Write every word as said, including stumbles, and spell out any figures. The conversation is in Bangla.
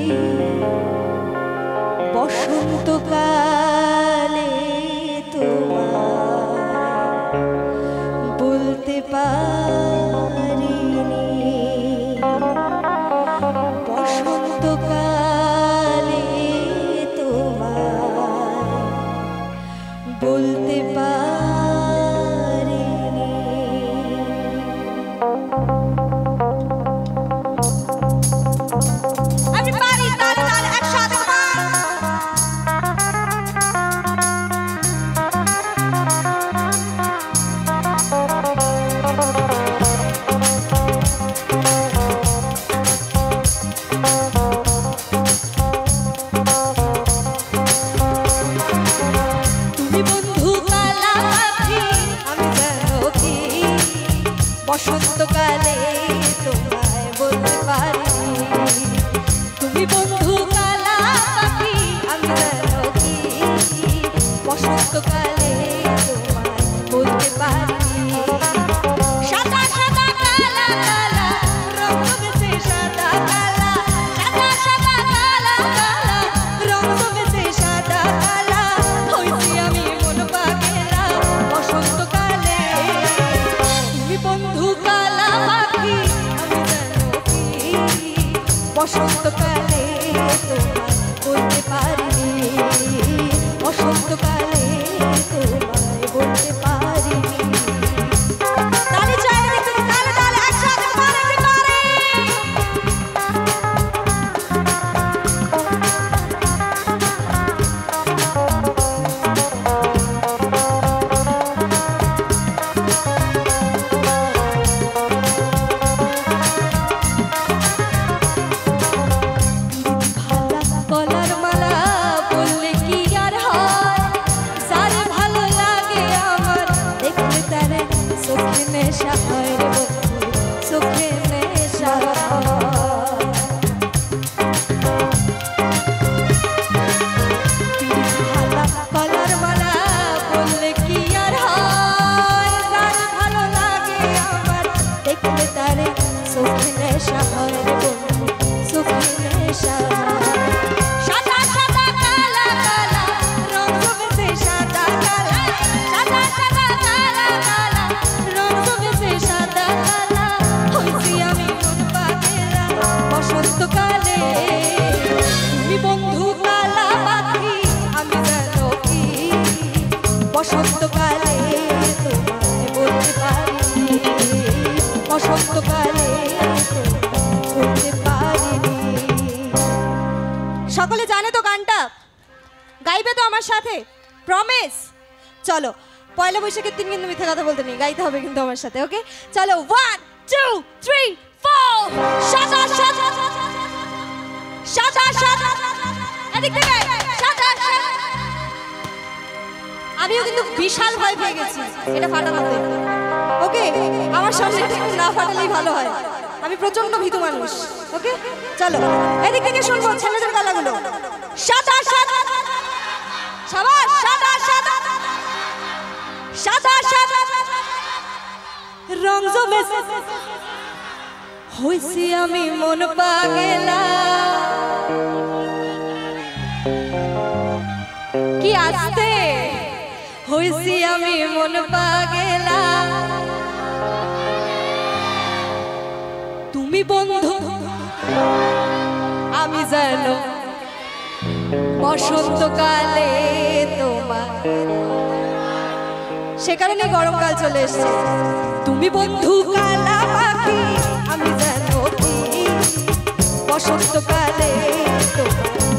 বসন্তকালে তোমায় বলতে পারিনি, বসন্তকালে তোমায় বলতে পারিনি। Everybody, তালে তালে একসাথে বসন্তকালে তোমায় বলতে পারিনি, তুমি বন্ধু কালা পাখি আমি জানো কি, বসন্তকালে তোমায় বলতে পারিনি। সাদা সাদা কালা কালা রং জমেছে সাদা কালা, সাদা সাদা কালা কালা রং জমেছে সাদা কালা, হইছি আমি মন পাগেলা বসন্তকালে, তুমি বন্ধু কালা পাখি আমি জানো কি, বসন্তকালে তোমায় বলতে পারিনি, বসন্তকালে তোমায় বলতে পারিনি। তালে চাইলে তুমি তালে তালে একসাথে পারতে পারে। কলার মালা বললে কি আর হয়, যারে ভালো লাগে আমার দেখলে তারে চোখে নেশা হয় রে বন্ধু, চোখে নেশা হয়। কলার মালা বললে কি আর হয়, যারে ভালো লাগে আমার দেখলে তারে চোখে নেশা হয় রে বন্ধু, চোখে নেশা হয়। সাদা সাদা কালা কালা রং জমেছে সাদা কালা, সাদা সাদা কালা কালা রং জমেছে সাদা কালা, হইছি আমি মন পাগেলা বসন্তকালে, তুমি বন্ধু কালা পাখি আমি জানো কি, বসন্তকালে তোমায় বলতে পারিনি, বসন্তকালে বলতে পারিনি। সকলে জানে তো গানটা, গাইবে তো আমার সাথে, প্রমিস? চলো, পয়লা বৈশাখের দিন কিন্তু মিথ্যা কথা বলতে নেই, গাইতে হবে কিন্তু আমার সাথে। ওকে, চলো, ওয়ান টু থ্রি ফোর। সাদা সাদা সাদা সাদা এদিক থেকে সাদা সাদা। আমিও কিন্তু বিশাল ভয় পেয়ে গেছি এটা ফাটাতে। ওকে, আমার সামনে না ফাটালেই ভালো হয়, আমি প্রচন্ড ভীতু মানুষ। ওকে, চলো এদিক থেকে শুনবো ছেলেদের গলাগুলো। সাদা সাদা সাবাস, সাদা সাদা সাদা সাদা রং জমেছে, হইছি আমি মন পাগেলা। কি আসতে হইছি আমি মন পাগেলা, তুমি বন্ধু আমি জানো বসন্তকালে তোমার, সে কারণে গরমকাল চলে এসছে। তুমি বন্ধু কালা পাখি আমি জানো কি, বসন্তকালে তোমার